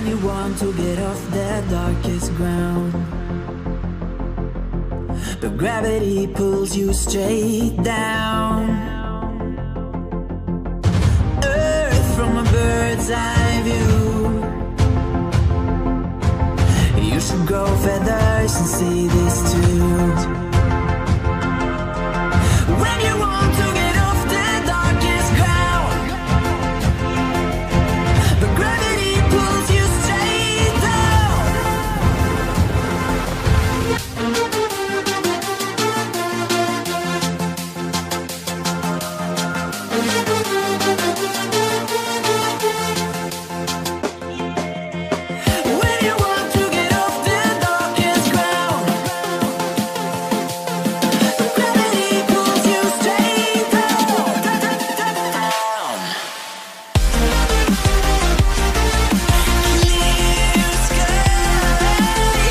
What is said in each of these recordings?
When you want to get off that darkest ground, but gravity pulls you straight down. Earth from a bird's eye view. You should grow feathers and see this too. When you want to get off the darkest ground, but gravity pulls you straight down. When you want to get off the darkest ground, but gravity pulls you straight down. Clear sky.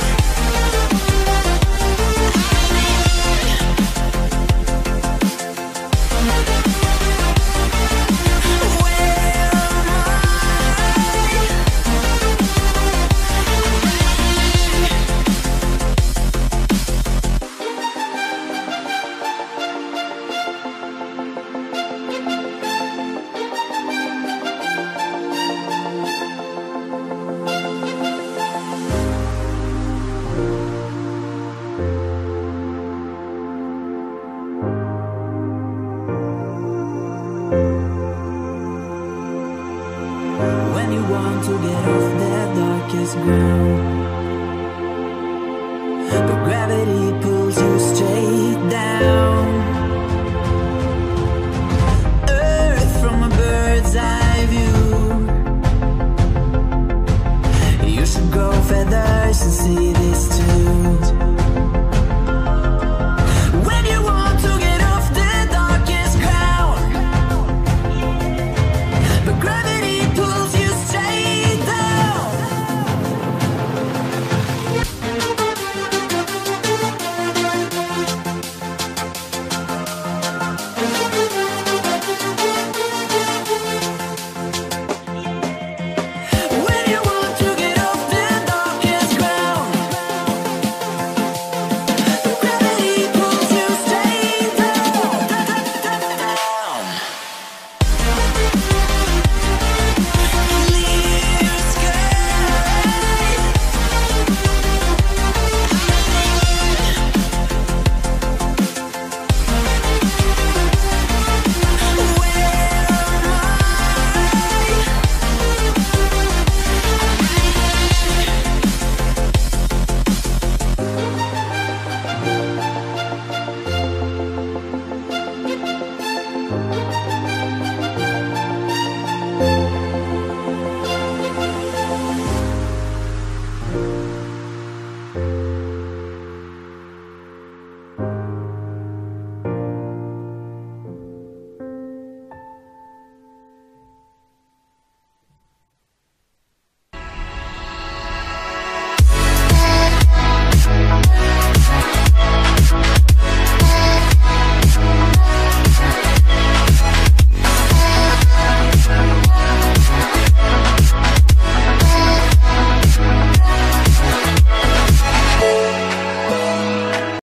When you want to get off that darkest ground, but gravity